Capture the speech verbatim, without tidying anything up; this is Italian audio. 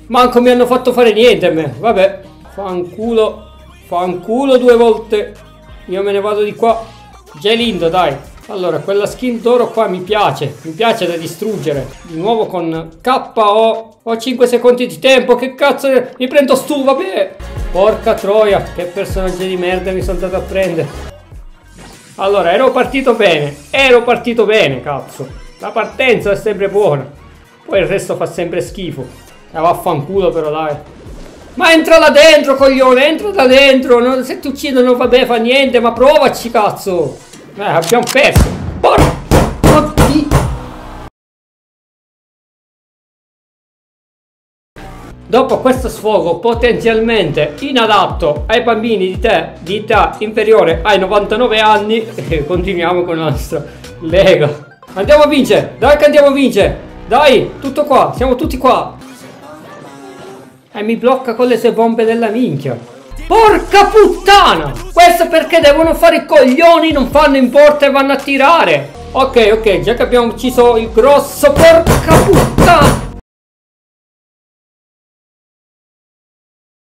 Manco mi hanno fatto fare niente a me. Vabbè, fanculo. Fanculo due volte. Io me ne vado di qua. Gelindo, dai. Allora, quella skin d'oro qua mi piace. Mi piace da distruggere. Di nuovo con K O. Ho cinque secondi di tempo. Che cazzo è? Mi prendo stu, vabbè. Porca troia. Che personaggio di merda mi sono andato a prendere. Allora, ero partito bene. Ero partito bene, cazzo. La partenza è sempre buona. Poi il resto fa sempre schifo. E vaffanculo però, dai. Ma entra là dentro, coglione. Entra da dentro. Non, se ti uccidono, vabbè, fa niente. Ma provaci, cazzo. Eh, abbiamo perso. Porca. Oddio. Dopo questo sfogo potenzialmente inadatto ai bambini di te di età inferiore ai novantanove anni, eh, continuiamo con la nostra lega. Andiamo a vincere, dai che andiamo a vincere. Dai, tutto qua, siamo tutti qua. E mi blocca con le sue bombe della minchia. Porca puttana! Questo perché devono fare i coglioni, non fanno in porta e vanno a tirare. Ok, ok, già che abbiamo ucciso il grosso, porca puttana!